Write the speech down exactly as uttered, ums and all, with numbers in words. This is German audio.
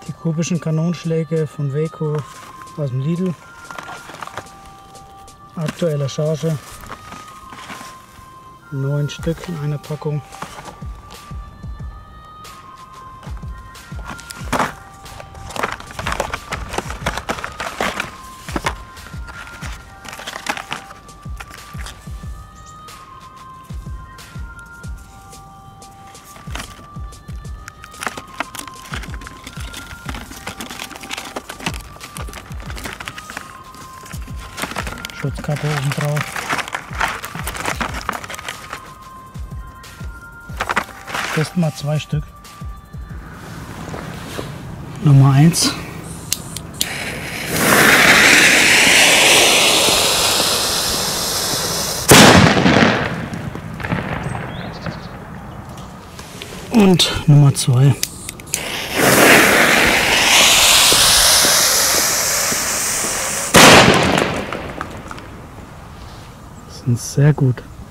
Die kubischen Kanonschläge von Weco aus dem Lidl. Aktueller Charge. Neun Stück in einer Packung. Schutzkappe oben drauf. Testen mal zwei Stück. Nummer eins. Und Nummer zwei. Das sind sehr gut.